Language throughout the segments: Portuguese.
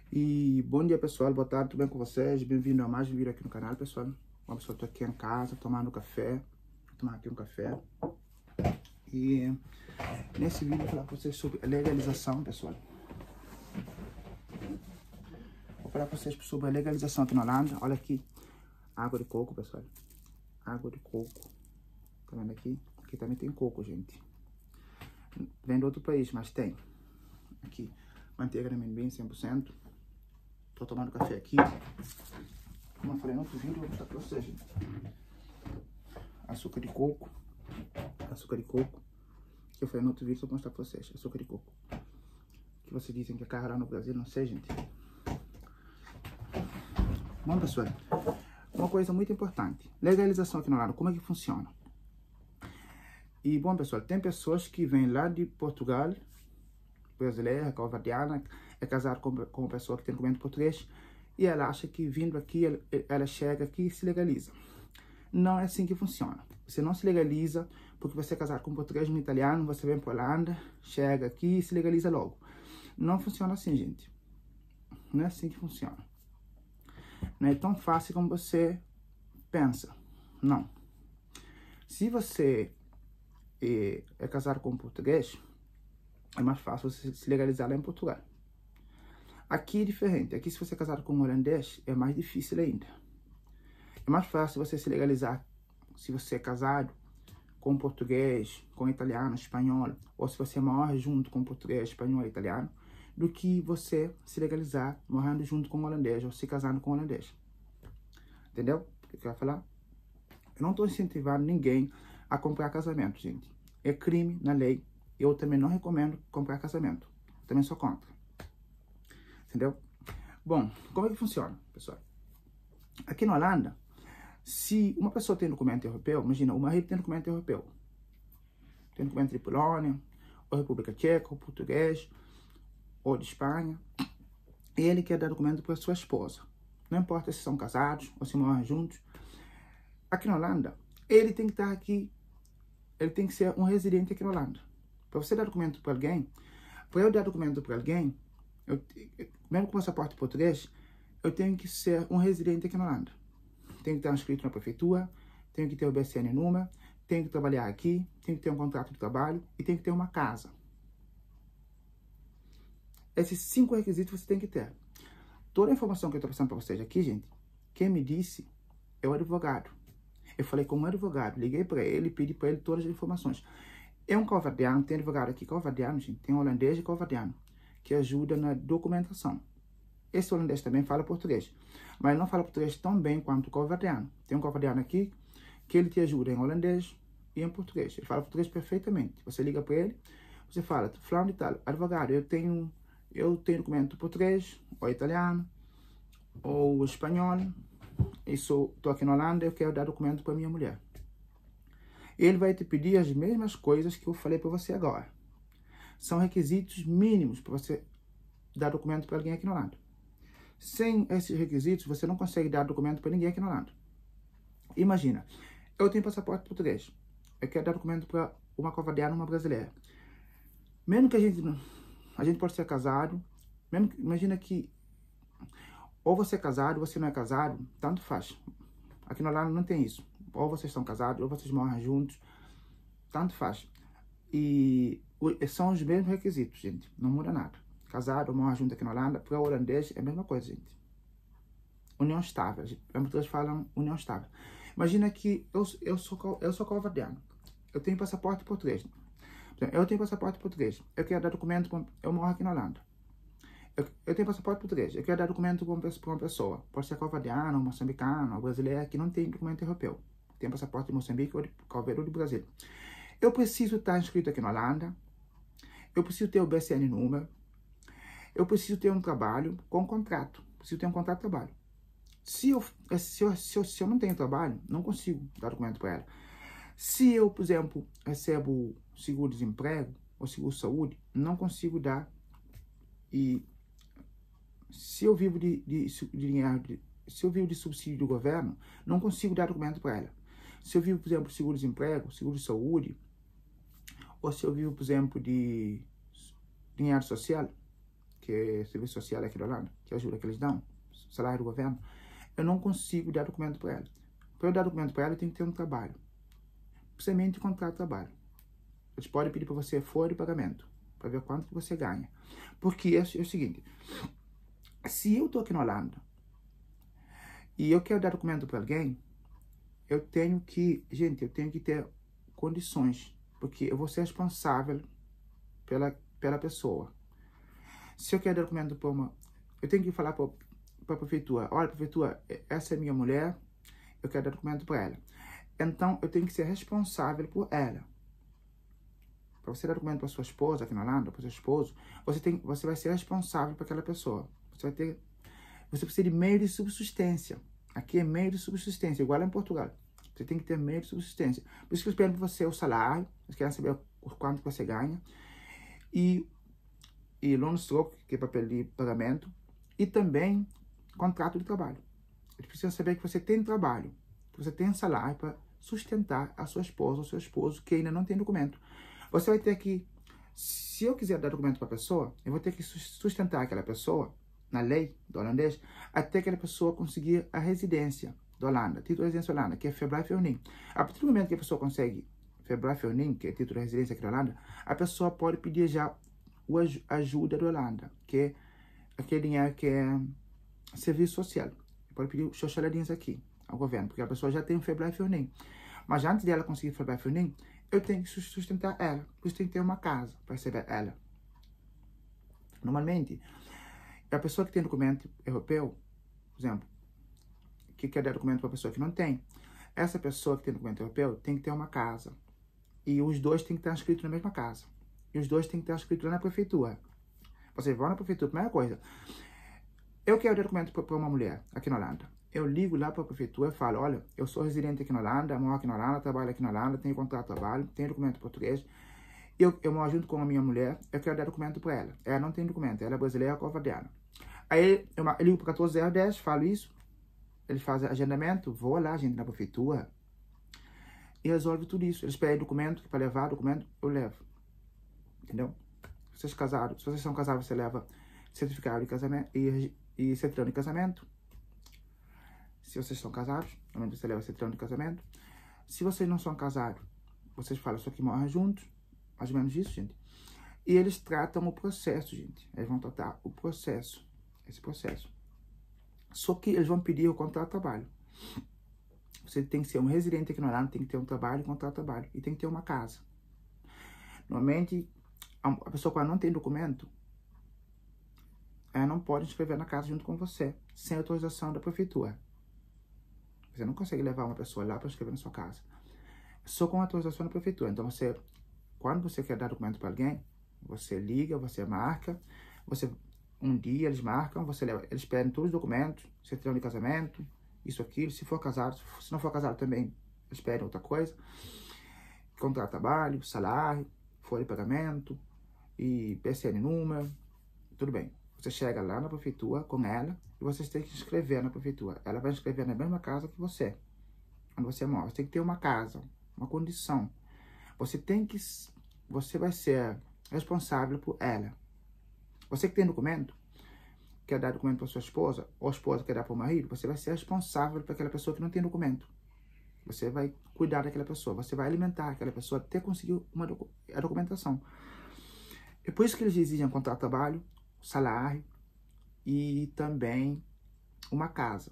E bom dia, pessoal, boa tarde, tudo bem com vocês? Bem-vindo a mais um vídeo aqui no canal, pessoal. Bom, pessoal, estou aqui em casa tomando café, vou tomar aqui um café. E nesse vídeo eu vou falar para vocês sobre a legalização, pessoal. Vou falar para vocês sobre a legalização aqui na Holanda. Olha aqui, água de coco, pessoal. Água de coco. Tá vendo aqui? Aqui também tem coco, gente. Vem de outro país, mas tem. Aqui, manteiga de amendoim 100%. Tô tomando café aqui. Como eu falei no outro vídeo, eu vou mostrar pra vocês, gente. Açúcar de coco. Açúcar de coco. Que eu falei no outro vídeo, eu vou mostrar pra vocês. Açúcar de coco. Que vocês dizem que é caro lá no Brasil, não sei, gente. Bom, pessoal, uma coisa muito importante. Legalização aqui no Holanda, como é que funciona? E, bom, pessoal, tem pessoas que vêm lá de Portugal, brasileira, cabo-verdiana, é casada com uma pessoa que tem documento português, e ela acha que vindo aqui, ela chega aqui e se legaliza. Não é assim que funciona. Você não se legaliza porque você é casado com um português e um italiano, você vem para a Holanda, chega aqui e se legaliza logo. Não funciona assim, gente. Não é assim que funciona. Não é tão fácil como você pensa. Não. Se você é casado com um português, é mais fácil você se legalizar lá em Portugal. Aqui é diferente. Aqui, se você é casado com um holandês, é mais difícil ainda. É mais fácil você se legalizar se você é casado com um português, com um italiano, espanhol, ou se você mora junto com um português, espanhol e italiano, do que você se legalizar morando junto com um holandês ou se casando com um holandês. Entendeu o que eu quero falar? Eu não estou incentivando ninguém a comprar casamento, gente. É crime na lei. Eu também não recomendo comprar casamento. Também sou contra. Entendeu? Bom, como é que funciona, pessoal? Aqui na Holanda, se uma pessoa tem documento europeu, imagina, o marido tem documento europeu. Tem documento de Polônia, ou República Tcheca, ou português, ou de Espanha. E ele quer dar documento para sua esposa. Não importa se são casados ou se moram juntos. Aqui na Holanda, ele tem que estar aqui, ele tem que ser um residente aqui na Holanda. Para você dar documento para alguém, para eu dar documento para alguém, mesmo com passaporte português, eu tenho que ser um residente aqui na Holanda. Tenho que estar inscrito na prefeitura, tenho que ter o BSN número, tenho que trabalhar aqui, tenho que ter um contrato de trabalho e tenho que ter uma casa. Esses 5 requisitos você tem que ter. Toda a informação que eu estou passando para vocês aqui, gente, quem me disse é o advogado. Eu falei com um advogado, liguei para ele e pedi para ele todas as informações. É um cabo-verdiano, tem advogado aqui cabo-verdiano, gente, tem um holandês e cabo-verdiano, que ajuda na documentação. Esse holandês também fala português, mas ele não fala português tão bem quanto o cabo-verdiano. Tem um cabo-verdiano aqui que ele te ajuda em holandês e em português. Ele fala português perfeitamente. Você liga para ele, você fala, fulano de tal, advogado, eu tenho documento português, ou italiano, ou espanhol, e estou aqui na Holanda, eu quero dar documento para minha mulher. Ele vai te pedir as mesmas coisas que eu falei para você agora. São requisitos mínimos para você dar documento para alguém aqui na Holanda. Sem esses requisitos, você não consegue dar documento para ninguém aqui na Holanda. Imagina, eu tenho passaporte português. Eu quero dar documento para uma cabo-verdiana, uma brasileira. Mesmo que a gente pode ser casado, imagina que ou você é casado, ou você não é casado, tanto faz. Aqui na Holanda não tem isso. Ou vocês são casados, ou vocês moram juntos, tanto faz. E são os mesmos requisitos, gente. Não muda nada. Casado ou morar junto aqui na Holanda, para o holandês é a mesma coisa, gente. União estável. As pessoas falam união estável. Imagina que eu sou cabo-verdiano. Eu tenho passaporte português. Eu tenho passaporte português. Eu quero dar documento, eu moro aqui na Holanda. Eu tenho passaporte português. Eu quero dar documento para uma pessoa. Pode ser cabo-verdiano, moçambicano, brasileiro, que não tem documento europeu. Tem passaporte de Moçambique ou de Cabo Verde ou do Brasil. Eu preciso estar inscrito aqui na Holanda. Eu preciso ter o BSN número. Eu preciso ter um trabalho com contrato. Preciso ter um contrato de trabalho. Se eu não tenho trabalho, não consigo dar documento para ela. Se eu, por exemplo, recebo seguro-desemprego ou seguro-saúde, não consigo dar. E se eu vivo de dinheiro, se eu vivo de subsídio do governo, não consigo dar documento para ela. Se eu vivo, por exemplo, de seguro-desemprego, seguro-saúde, ou se eu vivo, por exemplo, de dinheiro social, que é serviço social aqui da Holanda, que ajuda que eles dão, salário do governo, eu não consigo dar documento para ela. Para eu dar documento para ela, eu tenho que ter um trabalho. Principalmente contrato de trabalho. Eles podem pedir para você folha de pagamento, para ver quanto que você ganha. Porque é o seguinte, se eu estou aqui na Holanda e eu quero dar documento para alguém, eu tenho que ter condições, porque eu vou ser responsável pela pessoa. Se eu quero dar documento para eu tenho que falar para a prefeitura, olha, prefeitura, essa é minha mulher, eu quero dar documento para ela. Então, eu tenho que ser responsável por ela. Para você dar documento para sua esposa aqui na Holanda, para seu esposo, você vai ser responsável por aquela pessoa. Você precisa de meio de subsistência. Aqui é meio de subsistência, igual em Portugal. Você tem que ter meio de subsistência. Por isso que eles pedem para você o salário, eles querem saber o quanto você ganha. E loonstrook, que é papel de pagamento. E também contrato de trabalho. Eles precisam saber que você tem trabalho, que você tem salário para sustentar a sua esposa ou seu esposo que ainda não tem documento. Você vai ter que, se eu quiser dar documento para a pessoa, eu vou ter que sustentar aquela pessoa, na lei do holandês, até aquela pessoa conseguir a residência da Holanda, título de residência da Holanda, que é verblijfvergunning. A partir do momento que a pessoa consegue verblijfvergunning, que é título de residência aqui na Holanda, a pessoa pode pedir já a ajuda da Holanda, que é aquele dinheiro que é serviço social. Pode pedir os socialadinhos aqui ao governo, porque a pessoa já tem um verblijfvergunning. Mas antes dela conseguir verblijfvergunning, eu tenho que sustentar ela. Por isso tem que ter uma casa para receber ela. Normalmente, a pessoa que tem documento europeu, por exemplo, que quer dar documento para a pessoa que não tem, essa pessoa que tem documento europeu tem que ter uma casa. E os dois têm que estar inscritos na mesma casa. E os dois têm que estar inscritos lá na prefeitura. Vocês vão na prefeitura, primeira coisa. Eu quero dar documento para uma mulher aqui na Holanda. Eu ligo lá para a prefeitura e falo, olha, eu sou residente aqui na Holanda, moro aqui na Holanda, trabalho aqui na Holanda, tenho contrato de trabalho, tenho documento português. Eu moro junto com a minha mulher, eu quero dar documento para ela. Ela não tem documento, ela é brasileira, cova-dela. Aí eu ligo para 14010, falo isso, eles fazem agendamento, vou lá, gente, na prefeitura, e resolve tudo isso. Eles pedem documento, para levar documento, eu levo. Entendeu? Se vocês casados, se vocês são casados, você leva certificado de casamento e certidão de casamento. Se vocês são casados, normalmente você leva certidão de casamento. Se vocês não são casados, vocês falam só que moram juntos, mais ou menos isso, gente. E eles tratam o processo, gente. Eles vão tratar o processo, esse processo. Só que eles vão pedir o contrato de trabalho. Você tem que ser um residente aqui no Holanda, tem que ter um trabalho, contrato de trabalho. E tem que ter uma casa. Normalmente, a pessoa que não tem documento, ela não pode inscrever na casa junto com você, sem autorização da prefeitura. Você não consegue levar uma pessoa lá para escrever na sua casa. Só com autorização da prefeitura. Então, quando você quer dar documento para alguém, você liga, você marca, um dia eles marcam, eles pedem todos os documentos, certidão de casamento, isso, aquilo. Se for casado, se não for casado também, eles pedem outra coisa. Contrato de trabalho, salário, folha de pagamento, e PSN número, tudo bem. Você chega lá na prefeitura com ela e vocês têm que inscrever na prefeitura. Ela vai inscrever na mesma casa que você, onde você mora. Você tem que ter uma casa, uma condição. Você vai ser responsável por ela. Você que tem documento, quer dar documento para sua esposa, ou a esposa quer dar para o marido, você vai ser responsável por aquela pessoa que não tem documento. Você vai cuidar daquela pessoa, você vai alimentar aquela pessoa até conseguir a documentação. É por isso que eles exigem contrato de trabalho, salário e também uma casa.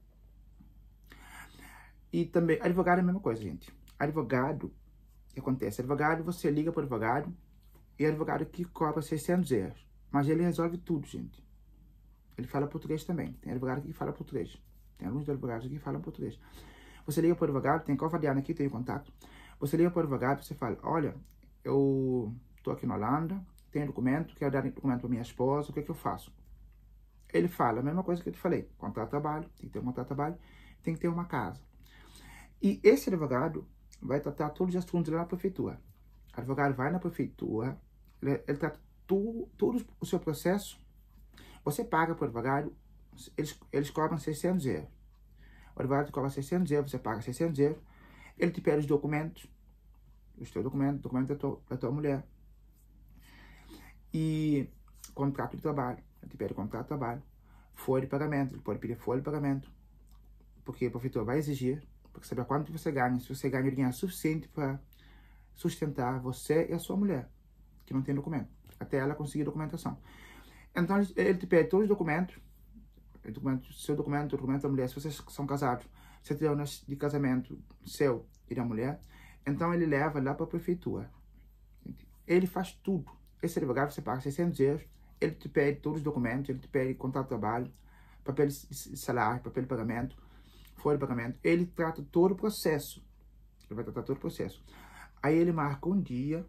E também, advogado é a mesma coisa, gente. Advogado, o que acontece? Advogado, você liga para o advogado e o advogado que cobra 600 euros. Mas ele resolve tudo, gente. Ele fala português também. Tem advogado que fala português. Tem alguns advogados que falam português. Você liga para o advogado, tem cova-diana aqui, tem contato. Você liga para o advogado, você fala, olha, eu estou aqui na Holanda, tenho documento, quero dar documento para minha esposa, o que é que eu faço? Ele fala a mesma coisa que eu te falei, contrato de trabalho, tem que ter um contrato de trabalho, tem que ter uma casa. E esse advogado vai tratar todos os assuntos lá na prefeitura. O advogado vai na prefeitura, ele trata todo o seu processo, você paga para o advogado, eles cobram 600 euros. O advogado cobra 600 euros, você paga 600 euros, ele te pede os documentos, documento da tua mulher. E contrato de trabalho. Ele te pede contrato de trabalho. Folha de pagamento. Ele pode pedir folha de pagamento. Porque a prefeitura vai exigir, para saber quanto você ganha. Se você ganha dinheiro suficiente para sustentar você e a sua mulher, que não tem documento, até ela conseguir documentação. Então, ele te pede todos os documentos, seu documento, o documento da mulher, se vocês são casados, certidão de casamento seu e da mulher, então ele leva lá para a prefeitura. Ele faz tudo. Esse advogado você paga 600 euros, ele te pede todos os documentos, ele te pede contrato de trabalho, papel de salário, papel de pagamento, folha de pagamento, ele trata todo o processo. Ele vai tratar todo o processo. Aí ele marca um dia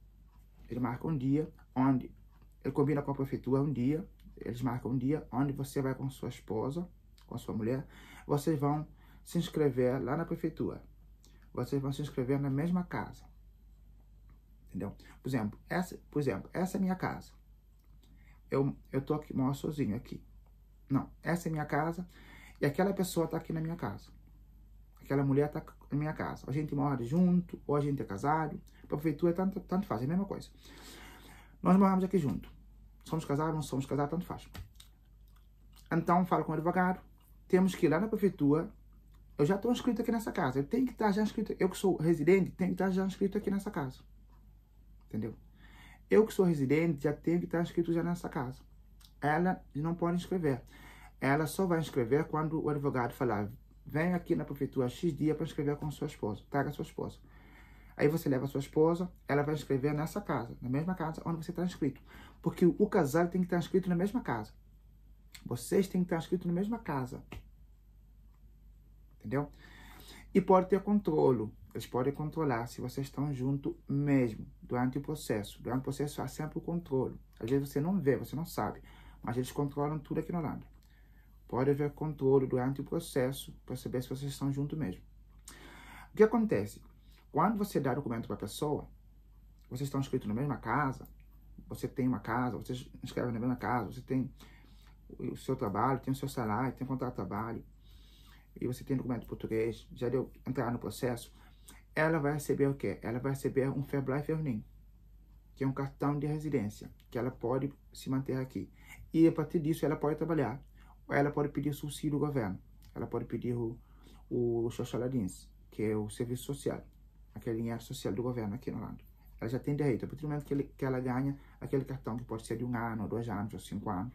onde ele combina com a prefeitura eles marcam um dia onde você vai com sua esposa, com sua mulher, vocês vão se inscrever lá na prefeitura. Vocês vão se inscrever na mesma casa. Entendeu? Por exemplo, essa é minha casa. Eu tô aqui, moro sozinho aqui. Não, essa é minha casa e aquela pessoa tá aqui na minha casa. Aquela mulher tá na minha casa. A gente mora junto, ou a gente é casado. A prefeitura tanto faz, é a mesma coisa. Nós moramos aqui junto. Somos casados, não somos casados, tanto faz. Então, falo com o advogado. Temos que ir lá na prefeitura. Eu já estou inscrito aqui nessa casa. Eu tenho que estar já inscrito. Eu que sou residente, tenho que estar já inscrito aqui nessa casa. Entendeu? Eu que sou residente, já tenho que estar inscrito já nessa casa. Ela não pode inscrever. Ela só vai inscrever quando o advogado falar: vem aqui na prefeitura X dia para inscrever com sua esposa. Traga sua esposa. Aí você leva a sua esposa, ela vai inscrever nessa casa, na mesma casa onde você está inscrito. Porque o casal tem que estar inscrito na mesma casa. Vocês têm que estar inscritos na mesma casa. Entendeu? E pode ter controle. Eles podem controlar se vocês estão juntos mesmo, durante o processo. Durante o processo há sempre o controle. Às vezes você não vê, você não sabe, mas eles controlam tudo aqui na Holanda. Pode haver controle durante o processo para saber se vocês estão juntos mesmo. O que acontece? Quando você dá documento para a pessoa, vocês estão inscritos na mesma casa, você tem uma casa, vocês inscrevem na mesma casa, você tem o seu trabalho, tem o seu salário, tem o contrato de trabalho, e você tem documento português, já deu entrar no processo, ela vai receber o quê? Ela vai receber um Verblijfsvergunning, que é um cartão de residência, que ela pode se manter aqui. E a partir disso ela pode trabalhar, ou ela pode pedir subsídio do governo, ela pode pedir o Socialdienst, que é o serviço social, aquele dinheiro social do governo aqui na Holanda. Ela já tem direito, a partir do momento que ela ganha aquele cartão, que pode ser de 1 ano, ou 2 anos, ou 5 anos.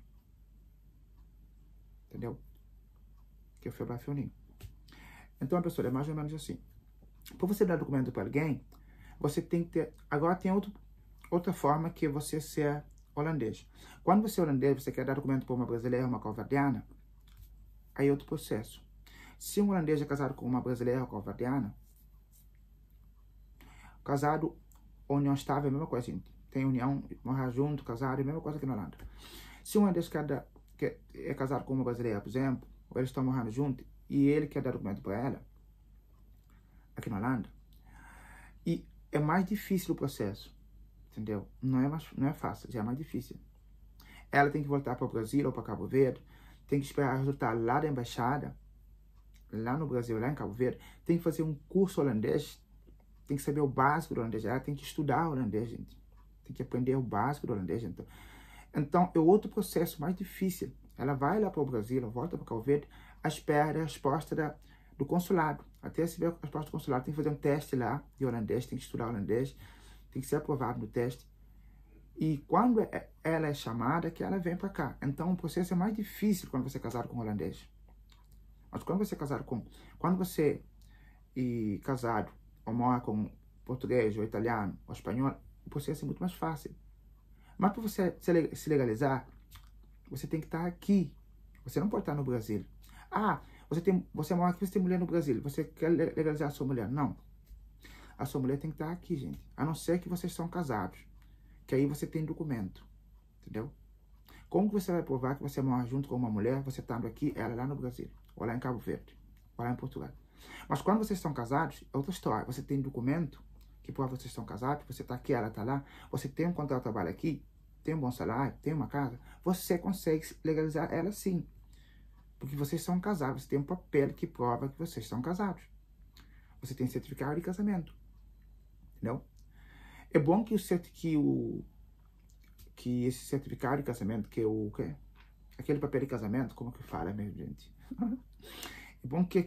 Entendeu? Que é o Verblijfsvergunning. Então, a pessoa é mais ou menos assim. Para você dar documento para alguém, você tem que ter... Agora tem outra forma que você ser holandês. Quando você é holandês, você quer dar documento para uma brasileira, uma cabo-verdiana, aí é outro processo. Se um holandês é casado com uma brasileira ou cabo-verdiana, casado, união estável é a mesma coisa, gente. Tem união, morar junto, casado, é a mesma coisa que na Holanda. Se um holandês que é casado com uma brasileira, por exemplo, ou eles estão morando juntos, e ele quer dar documento para ela, aqui na Holanda, e é mais difícil o processo, entendeu? Não é fácil, já é mais difícil. Ela tem que voltar para o Brasil ou para Cabo Verde, tem que esperar o resultado lá da embaixada, lá no Brasil, lá em Cabo Verde, tem que fazer um curso holandês, tem que saber o básico do holandês, ela tem que estudar holandês, gente. Tem que aprender o básico do holandês, gente. Então, é outro processo mais difícil. Ela vai lá para o Brasil, volta para Cabo Verde, espera a resposta do consulado. Até receber a resposta do consulado, tem que fazer um teste lá de holandês, tem que estudar holandês, tem que ser aprovado no teste. E quando ela é chamada, que ela vem para cá. Então, o processo é mais difícil quando você é casado com holandês. Mas quando você é casado com... Quando você é casado ou mora com português, ou italiano, ou espanhol, o processo é muito mais fácil. Mas para você se legalizar, você tem que estar aqui. Você não pode estar no Brasil. Ah, você mora aqui, você tem mulher no Brasil. Você quer legalizar a sua mulher? Não. A sua mulher tem que estar aqui, gente. A não ser que vocês são casados. Que aí você tem documento. Entendeu? Como que você vai provar que você mora junto com uma mulher, você estando aqui, ela lá no Brasil, ou lá em Cabo Verde, ou lá em Portugal? Mas quando vocês estão casados, é outra história. Você tem documento que prova que vocês estão casados, você está aqui, ela está lá, você tem um contrato de trabalho aqui, tem um bom salário, tem uma casa, você consegue legalizar ela sim. Porque vocês são casados, você tem um papel que prova que vocês são casados. Você tem certificado de casamento. Entendeu? É bom que que esse certificado de casamento, que é o quê? Aquele papel de casamento, como que fala mesmo, gente? É bom que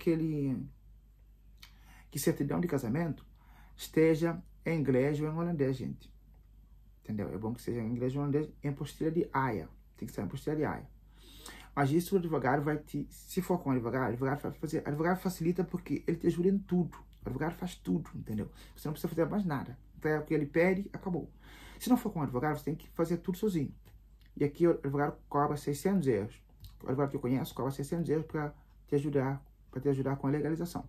que certidão de casamento esteja em inglês ou em holandês, gente. Entendeu? É bom que seja em inglês ou holandês em apostila de Haia. Tem que ser em apostila de Haia. Mas isso o advogado vai te... Se for com o advogado vai fazer... O advogado facilita porque ele te ajuda em tudo. O advogado faz tudo, entendeu? Você não precisa fazer mais nada. Então, o que ele pede, acabou. Se não for com o advogado, você tem que fazer tudo sozinho. E aqui o advogado cobra 600 euros. O advogado que eu conheço cobra 600 euros para te ajudar com a legalização.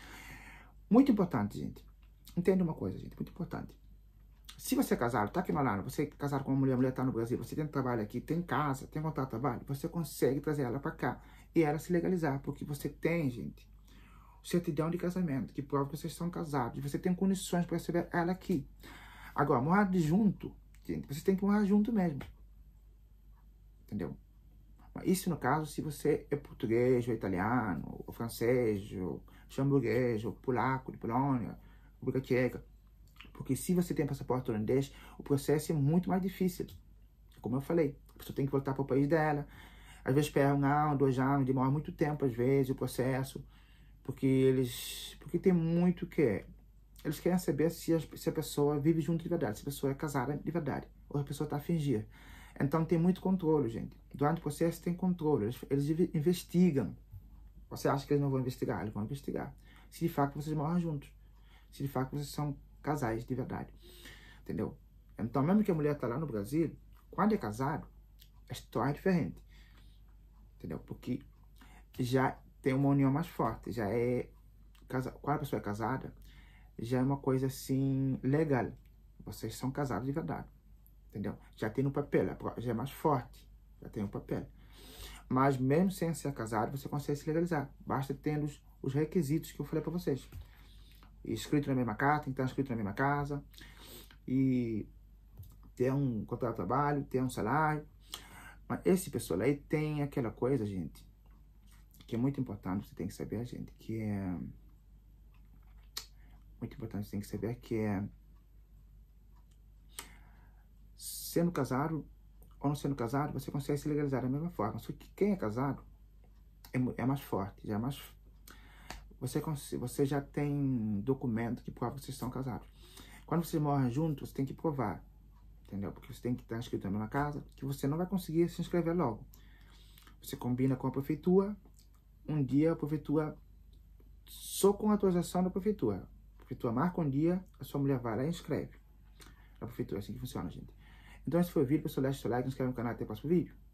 Muito importante, gente. Entenda uma coisa, gente. Muito importante. Se você é casado, tá aqui na Holanda, você é casado com uma mulher, a mulher tá no Brasil, você tem trabalho aqui, tem casa, tem contrato de trabalho, você consegue trazer ela para cá e ela se legalizar, porque você tem, gente, certidão de casamento, que prova que vocês estão casados, e você tem condições para receber ela aqui. Agora, morar junto, gente, vocês têm que morar junto mesmo. Entendeu? Isso no caso, se você é português, ou italiano, ou francês, ou luxemburguês, ou polaco, de Polônia, República Tcheca. Porque se você tem passaporte holandês, o processo é muito mais difícil. Como eu falei, a pessoa tem que voltar para o país dela. Às vezes espera 1 ano, 2 anos, demora muito tempo, às vezes, o processo. Porque tem muito que eles querem saber se a pessoa vive junto de verdade, se a pessoa é casada de verdade, ou a pessoa está a fingir. Então tem muito controle, gente. Durante o processo tem controle, eles investigam. Você acha que eles não vão investigar? Eles vão investigar. Se de fato vocês moram juntos. Se de fato vocês são casais de verdade. Entendeu? Então, mesmo que a mulher está lá no Brasil, quando é casado, a história é diferente. Entendeu? Porque já tem uma união mais forte. Já é... Quando a pessoa é casada, já é uma coisa assim, legal. Vocês são casados de verdade. Entendeu? Já tem no papel, já é mais forte. Já tem no papel. Mas mesmo sem ser casado, você consegue se legalizar. Basta ter os requisitos que eu falei para vocês. Escrito na mesma carta, tem que estar escrito na mesma casa. E ter um contrato de trabalho, ter um salário. Mas esse pessoal aí tem aquela coisa, gente, que é muito importante, você tem que saber, gente, que é... Muito importante, você tem que saber que é... Sendo casado ou não sendo casado, você consegue se legalizar da mesma forma. Só que quem é casado é mais forte, já é mais... Você já tem documento que prova que vocês estão casados. Quando vocês moram juntos, você tem que provar, entendeu? Porque você tem que estar inscrito na mesma casa, que você não vai conseguir se inscrever logo. Você combina com a prefeitura, um dia a prefeitura, só com a autorização da prefeitura. A prefeitura marca um dia, a sua mulher vai lá e inscreve. A prefeitura, é assim que funciona, gente. Então, esse foi o vídeo, pessoal, deixa o seu like, inscreve no canal e até o próximo vídeo.